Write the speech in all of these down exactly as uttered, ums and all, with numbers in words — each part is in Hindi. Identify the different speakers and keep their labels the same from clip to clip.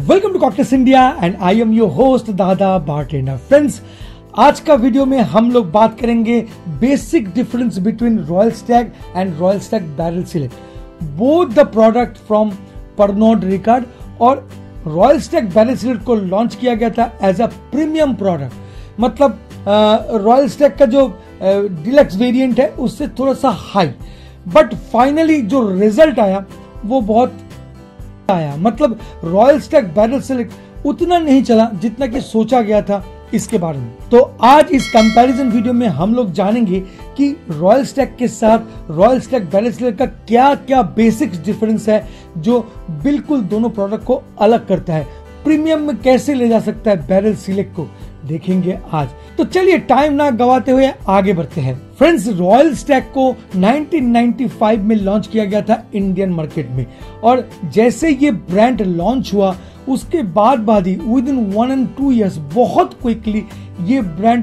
Speaker 1: Welcome to Cocktails India and I am your host Dada bartender. Friends, आज का वीडियो में हम लोग बात करेंगे basic difference between Royal Stag and Royal Stag Barrel Select, both the product from Pernod Ricard. और रॉयल स्टैग बैरल सिलेक्ट को लॉन्च किया गया था एज अ प्रीमियम प्रोडक्ट, मतलब रॉयल स्टैग का जो डिलक्स वेरिएंट है उससे थोड़ा सा हाई, बट फाइनली जो रिजल्ट आया वो बहुत आया, मतलब रॉयल स्टैग बैरल सिलेक्ट उतना नहीं चला जितना कि सोचा गया था इसके बारे में। तो आज इस कंपैरिजन वीडियो में हम लोग जानेंगे कि रॉयल स्टैग के साथ रॉयल स्टैग बैरल सिलेक्ट का क्या क्या बेसिक्स डिफरेंस है जो बिल्कुल दोनों प्रोडक्ट को अलग करता है। प्रीमियम में कैसे ले जा सकता है बैरल सिलेक्ट को, देखेंगे आज। तो चलिए टाइम ना गवाते हुए आगे बढ़ते हैं। फ्रेंड्स, रॉयल स्टैग को नाइनटीन नाइंटी फाइव में लॉन्च किया गया था इंडियन मार्केट में, और जैसे ये ब्रांड लॉन्च हुआ उसके बाद बाद ही within one and two years बहुत क्विकली ये ब्रांड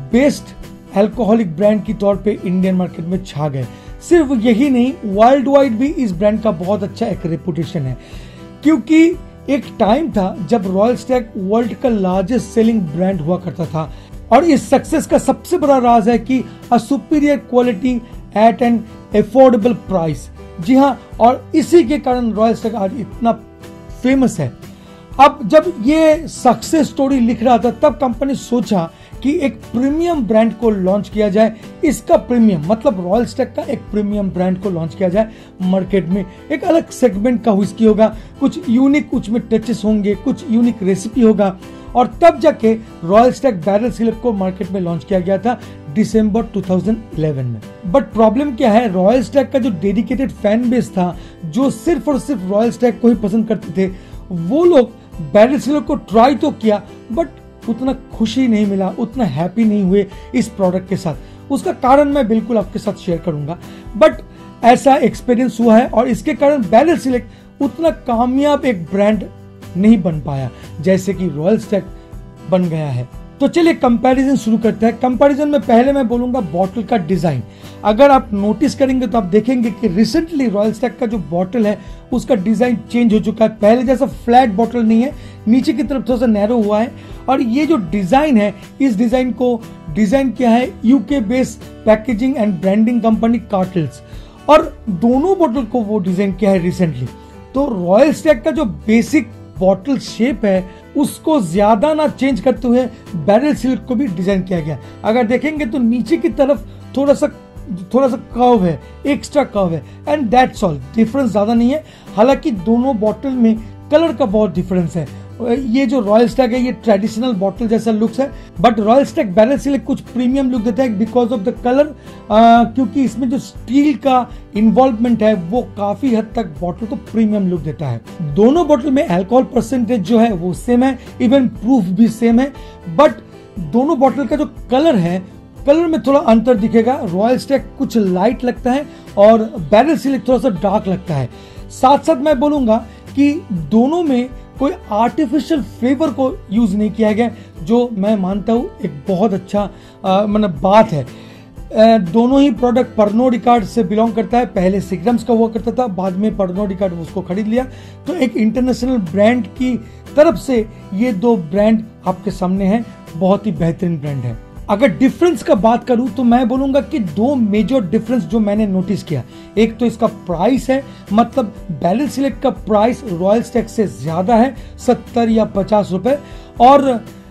Speaker 1: बेस्ट अल्कोहलिक ब्रांड की तौर पे इंडियन मार्केट में छा गए। सिर्फ यही नहीं, वर्ल्ड वाइड भी इस ब्रांड का बहुत अच्छा एक रेपुटेशन है, क्योंकि एक टाइम था जब रॉयल स्टैग वर्ल्ड का लार्जेस्ट सेलिंग ब्रांड हुआ करता था, और इस सक्सेस का सबसे बड़ा राज है कि a superior quality at an affordable price. जी हाँ, और इसी के कारण रॉयल स्टैग आज इतना फेमस है। अब जब ये सक्सेस स्टोरी लिख रहा था तब कंपनी सोचा कि एक प्रीमियम ब्रांड को लॉन्च किया जाए। इसका प्रीमियम मतलब रॉयल स्टैग का एक प्रीमियम ब्रांड को लॉन्च किया जाए मार्केट में। एक अलग सेगमेंट का व्हिस्की होगा, कुछ यूनिक उसमें टचेस होंगे, कुछ यूनिक रेसिपी होगा, और तब जाके रॉयल स्टैग बैरल सिलेक्ट को मार्केट में लॉन्च किया गया था दिसंबर टू थाउजेंड इलेवन में। बट प्रॉब्लम क्या है, रॉयल स्टैग का जो डेडिकेटेड फैन बेस था, जो सिर्फ और सिर्फ रॉयल स्टैग को ही पसंद करते थे, वो लोग बैरल सिलेक्ट को ट्राई तो किया बट उतना खुशी नहीं मिला, उतना हैप्पी नहीं हुए इस प्रोडक्ट के साथ। उसका कारण मैं बिल्कुल आपके साथ शेयर करूंगा, बट ऐसा एक्सपीरियंस हुआ है, और इसके कारण बैरल सिलेक्ट उतना कामयाब एक ब्रांड नहीं बन पाया जैसे कि रॉयल स्टैग बन गया है। तो चलिए कंपैरिजन शुरू करते हैं। कंपैरिजन में पहले मैं बोलूंगा बॉटल का डिजाइन। अगर आप नोटिस करेंगे तो आप देखेंगे कि रिसेंटली रॉयल स्टैग का जो बॉटल है उसका डिजाइन चेंज हो चुका है। पहले जैसा फ्लैट बॉटल नहीं है, नीचे की तरफ थोड़ा सा नैरो हुआ है, और ये जो डिजाइन है इस डिजाइन को डिजाइन किया है UK based packaging and branding company Cartils, और दोनों बॉटल को वो डिजाइन किया है रिसेंटली। तो रॉयल स्टैग का जो बेसिक बॉटल शेप है उसको ज्यादा ना चेंज करते हुए बैरल सिलेक्ट को भी डिजाइन किया गया। अगर देखेंगे तो नीचे की तरफ थोड़ा सा थोड़ा सा कर्व है, एक्स्ट्रा कर्व है, एंड दैट्स ऑल। डिफरेंस ज्यादा नहीं है, हालांकि दोनों बॉटल में कलर का बहुत डिफरेंस है। ये जो रॉयल स्टैग है ये ट्रेडिशनल बॉटल जैसा लुक्स है, but Royal Stag Barrel Select कुछ प्रीमियम लुक देता है बिकॉज ऑफ द कलर, क्योंकि इसमें जो स्टील का इन्वॉल्वमेंट है वो काफी हद तक बॉटल को प्रीमियम लुक देता है। दोनों बॉटल में अल्कोहल परसेंटेज जो है वो सेम है, इवन प्रूफ भी सेम है, बट दोनों बॉटल का जो कलर है कलर में थोड़ा अंतर दिखेगा। रॉयल स्टैग कुछ लाइट लगता है और बैरल सिलेक्ट थोड़ा सा डार्क लगता है। साथ साथ मैं बोलूंगा कि दोनों में कोई आर्टिफिशियल फ्लेवर को यूज नहीं किया गया, जो मैं मानता हूँ एक बहुत अच्छा मतलब बात है। आ, दोनों ही प्रोडक्ट परनोड रिकार्ड से बिलोंग करता है। पहले सिग्रम्स का हुआ करता था, बाद में परनोड रिकार्ड उसको खरीद लिया। तो एक इंटरनेशनल ब्रांड की तरफ से ये दो ब्रांड आपके सामने हैं, बहुत ही बेहतरीन ब्रांड है। अगर डिफरेंस का बात करूं तो मैं बोलूंगा कि दो मेजर डिफरेंस जो मैंने नोटिस किया, एक तो इसका प्राइस है, मतलब बैरल सिलेक्ट का प्राइस रॉयल स्टैग से ज्यादा है, सत्तर या पचास रुपए, और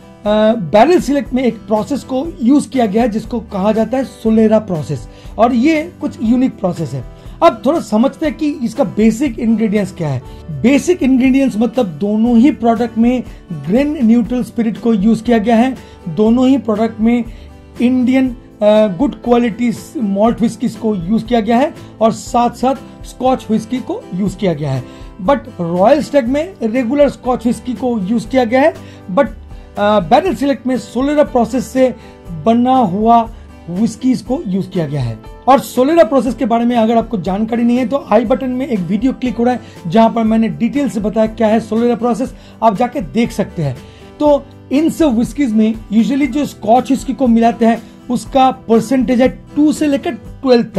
Speaker 1: बैरल सिलेक्ट में एक प्रोसेस को यूज किया गया है जिसको कहा जाता है सोलेरा प्रोसेस, और ये कुछ यूनिक प्रोसेस है। अब थोड़ा समझते हैं कि इसका बेसिक इंग्रेडिएंट्स क्या है। बेसिक इंग्रेडिएंट्स मतलब दोनों ही प्रोडक्ट में ग्रेन न्यूट्रल स्पिरिट को यूज किया गया है, दोनों ही प्रोडक्ट में Indian good quality malt whisky को यूज किया गया है, और साथ साथ स्कॉच व्हिस्की को यूज किया गया है। बट रॉयल स्टैग में रेगुलर स्कॉच व्हिस्की को यूज किया गया है, बट बैरल सिलेक्ट में सोलेरा प्रोसेस से बना हुआ व्हिस्कीज को यूज किया गया है। और सोलेरा प्रोसेस के बारे में अगर आपको जानकारी नहीं है तो आई बटन में एक वीडियो क्लिक हो रहा है जहां पर मैंने डिटेल से बताया क्या है सोलेरा प्रोसेस, आप जाके देख सकते हैं। तो इन सब व्हिस्कीज में यूजुअली जो स्कॉच व्हिस्की को मिलाते हैं उसका परसेंटेज है टू से लेकर ट्वेल्व तक,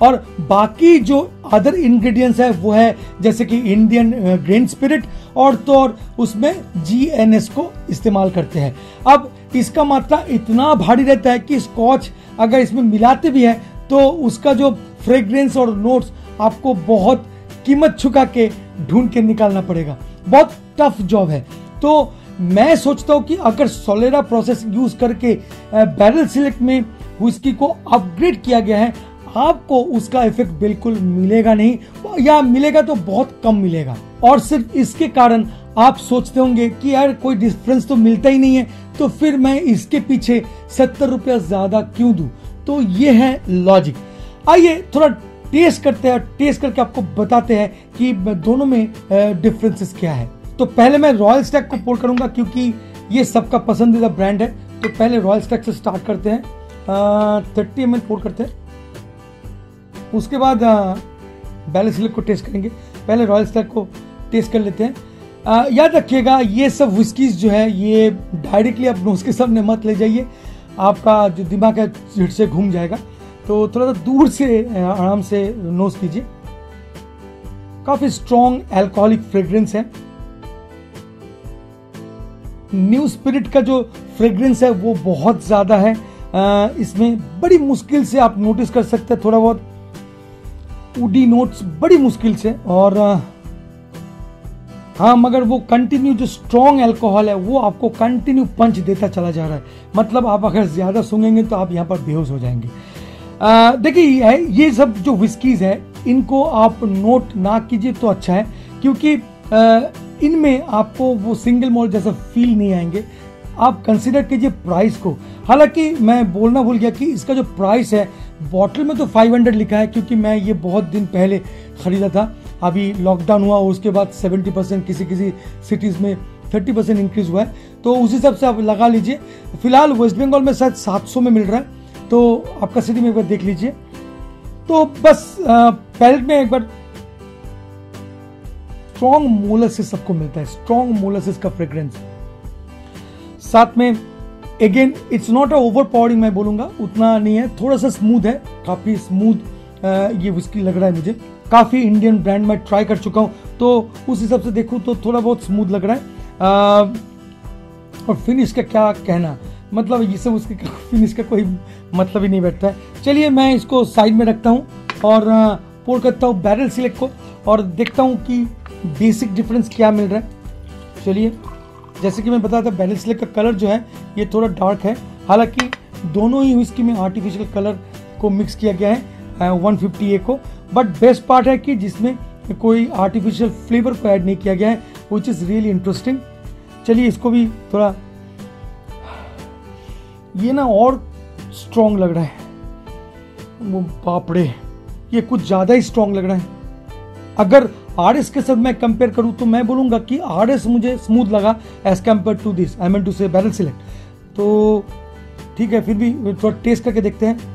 Speaker 1: और बाकी जो अदर इंग्रेडिएंट्स है वो है जैसे कि इंडियन ग्रेन स्पिरिट और तो और उसमें जी एन एस को इस्तेमाल करते हैं। अब इसका मात्रा इतना भारी रहता है कि स्कॉच अगर इसमें मिलाते भी है तो उसका जो फ्रेग्रेंस और नोट्स आपको बहुत कीमत चुका के ढूंढ के निकालना पड़ेगा। बहुत टफ जॉब है। तो मैं सोचता हूं कि अगर सोलेरा प्रोसेस यूज करके बैरल सिलेक्ट में व्हिस्की को अपग्रेड किया गया है, आपको उसका इफेक्ट बिल्कुल मिलेगा नहीं, या मिलेगा तो बहुत कम मिलेगा। और सिर्फ इसके कारण आप सोचते होंगे कि यार कोई डिफरेंस तो मिलता ही नहीं है, तो फिर मैं इसके पीछे सत्तर रुपया ज्यादा क्यों दूं। तो ये है लॉजिक। आइए थोड़ा टेस्ट करते हैं, टेस्ट करके आपको बताते हैं कि दोनों में डिफरेंसेस क्या है। तो पहले मैं रॉयल स्टैग को पोर करूंगा क्योंकि ये सबका पसंदीदा ब्रांड है। तो पहले रॉयल स्टैग से स्टार्ट करते हैं, थर्टी एम एल पोर करते हैं, उसके बाद बैरल सिलेक्ट को टेस्ट करेंगे। पहले रॉयल स्टैग को टेस्ट कर लेते हैं। आ, याद रखिएगा ये सब व्हिस्कीज जो है ये डायरेक्टली आप नोज के सामने मत ले जाइए, आपका जो दिमाग है झिट से घूम जाएगा। तो थोड़ा सा दूर से आराम से नोज कीजिए। काफी स्ट्रॉन्ग अल्कोहलिक फ्रेग्रेंस है। न्यू स्पिरिट का जो फ्रेग्रेंस है वो बहुत ज्यादा है। आ, इसमें बड़ी मुश्किल से आप नोटिस कर सकते हैं थोड़ा बहुत वुडी नोट्स, बड़ी मुश्किल से। और आ, हाँ, मगर वो कंटिन्यू जो स्ट्रॉन्ग अल्कोहल है वो आपको कंटिन्यू पंच देता चला जा रहा है। मतलब आप अगर ज्यादा सूंघेंगे तो आप यहाँ पर बेहोश हो जाएंगे। देखिए ये सब जो व्हिस्कीज है इनको आप नोट ना कीजिए तो अच्छा है, क्योंकि आ, इनमें आपको वो सिंगल मॉल्ट जैसा फील नहीं आएंगे। आप कंसीडर कीजिए प्राइस को। हालांकि मैं बोलना भूल गया कि इसका जो प्राइस है बॉटल में तो पाँच सौ लिखा है, क्योंकि मैं ये बहुत दिन पहले खरीदा था। अभी लॉकडाउन हुआ और उसके बाद सत्तर परसेंट किसी किसी सिटीज में तीस परसेंट इंक्रीज हुआ है, तो उस हिसाब से आप लगा लीजिए। फिलहाल वेस्ट बंगाल में शायद सात सौ में मिल रहा है, तो आपका सिटी में एक बार देख लीजिए। तो बस पैलेट में एक बार स्ट्रॉन्ग मोलासिस सबको मिलता है, स्ट्रॉन्ग मोलासिस का फ्रेग्रेंस। साथ में again it's not a overpowering, मैं बोलूंगा उतना नहीं है, थोड़ा सा स्मूथ है, काफी स्मूथ ये व्हिस्की लग रहा है मुझे। काफी इंडियन ब्रांड में ट्राई कर चुका हूं, तो उस हिसाब से देखूं तो थोड़ा बहुत स्मूथ लग रहा है। आ, और फिनिश का क्या कहना, मतलब ये सब उसके फिनिश का कोई मतलब ही नहीं बैठता है। चलिए मैं इसको साइड में रखता हूँ और पोर करता हूँ बैरल सिलेक्ट को और देखता हूँ कि बेसिक डिफरेंस क्या मिल रहा है। चलिए, जैसे कि मैं बताया था बैरल सिलेक्ट का कलर जो है ये थोड़ा डार्क है। हालांकि दोनों ही व्हिस्की में आर्टिफिशियल कलर को मिक्स किया गया है वन फिफ्टी ए को, बट बेस्ट पार्ट है कि जिसमें कोई आर्टिफिशियल फ्लेवर को ऐड नहीं किया गया है, विच इज रियली इंटरेस्टिंग। चलिए इसको भी थोड़ा, ये ना और स्ट्रॉन्ग लग रहा है, वो बापड़े ये कुछ ज्यादा ही स्ट्रॉन्ग लग रहा है। अगर आरएस के साथ मैं कंपेयर करूं तो मैं बोलूंगा कि आरएस मुझे स्मूथ लगा as compare to this, I mean to से बैरल सिलेक्ट। तो ठीक है, फिर भी थोड़ा टेस्ट करके देखते हैं।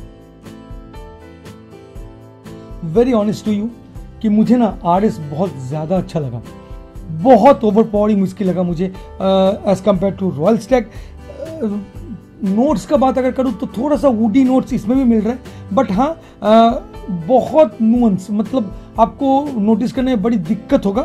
Speaker 1: वेरी ऑनेस्ट टू यू कि मुझे ना आरएस बहुत ज्यादा अच्छा लगा, बहुत ओवर पावरिंग व्हिस्की लगा मुझे as compare to Royal Stag. Notes का बात अगर करूं तो थोड़ा सा वुडी नोट्स इसमें भी मिल रहा है, बट हाँ आ, बहुत नुअंस, मतलब आपको नोटिस करने में बड़ी दिक्कत होगा।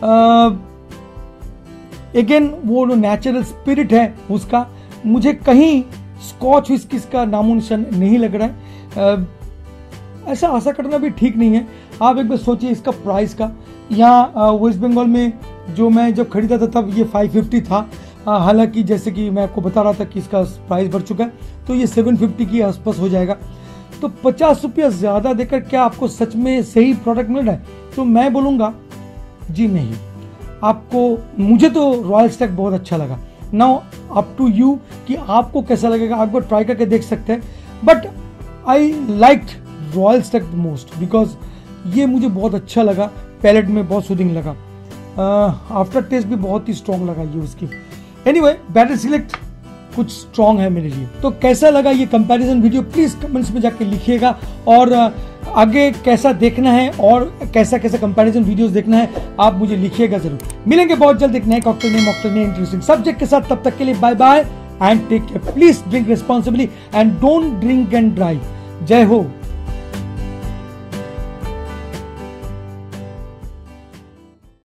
Speaker 1: अगेन वो जो नेचुरल स्पिरिट है उसका मुझे कहीं स्कॉच व्हिस्की का नामो निशान नहीं लग रहा है। आ, ऐसा आशा करना भी ठीक नहीं है। आप एक बार सोचिए इसका प्राइस का। यहाँ वेस्ट बंगाल में जो मैं जब खरीदा था तब ये पाँच सौ पचास था, हालांकि जैसे कि मैं आपको बता रहा था कि इसका प्राइस बढ़ चुका है, तो ये सात सौ पचास के आसपास हो जाएगा। तो पचास रुपया ज्यादा देकर क्या आपको सच में सही प्रोडक्ट मिल रहा है? तो मैं बोलूंगा जी नहीं। आपको, मुझे तो रॉयल स्टैग बहुत अच्छा लगा। नाउ अप टू यू कि आपको कैसा लगेगा, आपको ट्राई करके देख सकते हैं। But I liked Royal Stag the most because ये मुझे बहुत अच्छा लगा, पैलेट में बहुत सूदिंग लगा, आफ्टर uh, टेस्ट भी बहुत ही स्ट्रॉन्ग लगा ये उसकी। एनीवे, बैरल सिलेक्ट कुछ स्ट्रॉन्ग है मेरे लिए। तो कैसा लगा ये कंपैरिजन वीडियो प्लीज कमेंट्स में जाके लिखिएगा, और आगे कैसा देखना है और कैसा कैसा कंपैरिजन वीडियोस देखना है आप मुझे लिखिएगा जरूर। मिलेंगे बहुत जल्द एक नए कॉकटेल नए मॉकटेल नए इंटरेस्टिंग सब्जेक्ट के साथ। तब तक के लिए bye bye and take care. Please drink responsibly and don't drink and drive. जय हो।